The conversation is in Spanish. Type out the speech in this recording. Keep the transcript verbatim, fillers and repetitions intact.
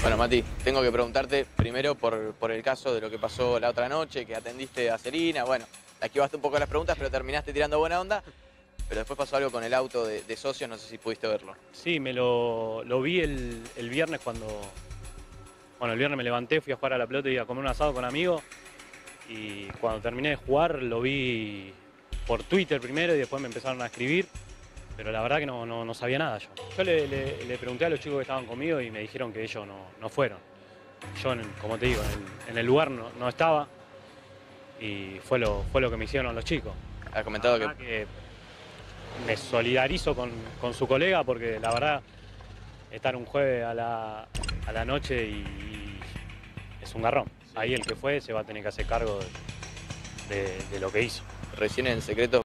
Bueno, Mati, tengo que preguntarte primero por, por el caso de lo que pasó la otra noche, que atendiste a Serena. Bueno, la esquivaste un poco las preguntas, pero terminaste tirando buena onda. Pero después pasó algo con el auto de, de socios, no sé si pudiste verlo. Sí, me lo, lo vi el, el viernes cuando... Bueno, el viernes me levanté, fui a jugar a la pelota y a comer un asado con amigos. Y cuando terminé de jugar lo vi por Twitter primero y después me empezaron a escribir. Pero la verdad que no, no, no sabía nada yo. Yo le, le, le pregunté a los chicos que estaban conmigo y me dijeron que ellos no, no fueron. Yo, en- como te digo, en el, en el lugar no, no estaba y fue lo, fue lo que me hicieron los chicos. Has La comentado que verdad que me solidarizo con, con su colega porque la verdad estar un jueves a la, a la noche y, y es un garrón. Ahí el que fue se va a tener que hacer cargo de, de- de lo que hizo. recién en secreto